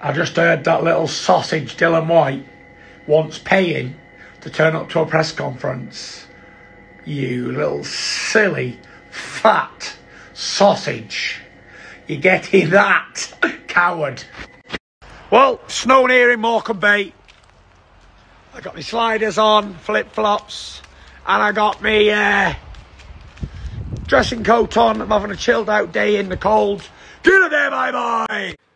I just heard that little sausage Dylan Whyte wants paying to turn up to a press conference. You little silly, fat sausage. You getting that, coward? Well, snowing here in Morecambe Bay. I got my sliders on, flip-flops, and I got my dressing coat on. I'm having a chilled out day in the cold. Do the day, bye-bye.